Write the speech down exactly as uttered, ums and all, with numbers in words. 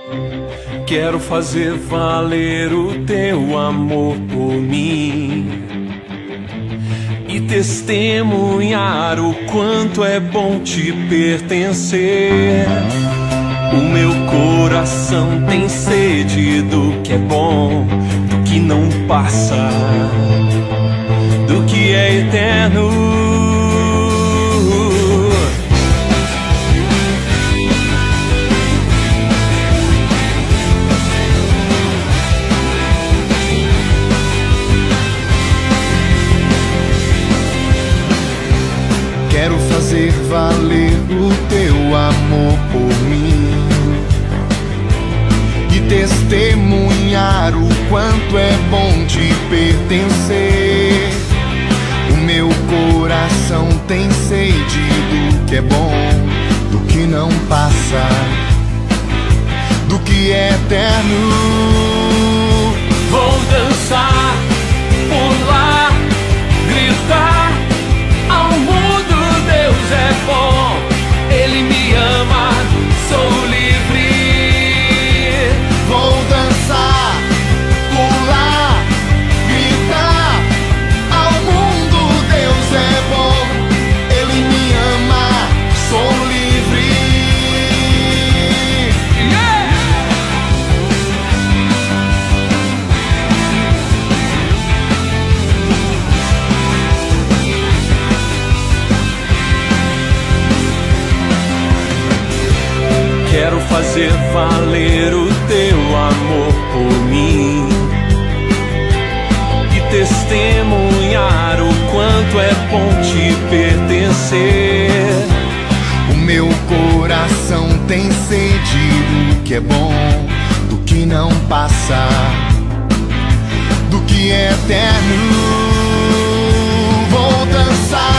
Quero fazer valer o teu amor por mim e testemunhar o quanto é bom te pertencer. O meu coração tem sede do que é bom, do que não passa, do que é eterno. Quero fazer valer o teu amor por mim e testemunhar o quanto é bom te pertencer. O meu coração tem sede do que é bom, do que não passa, do que é eterno. Vou dançar, pular, gritar ao mundo, Deus é bom, Ele me ama, sou livre. Vou dançar, pular, gritar ao mundo, Deus é bom, Ele me ama, sou livre. Yeah! Quero fazer valer o teu amor por mim e testemunhar o quanto é bom te pertencer. O meu coração tem sede do que é bom, do que não passa, do que é eterno. Vou dançar,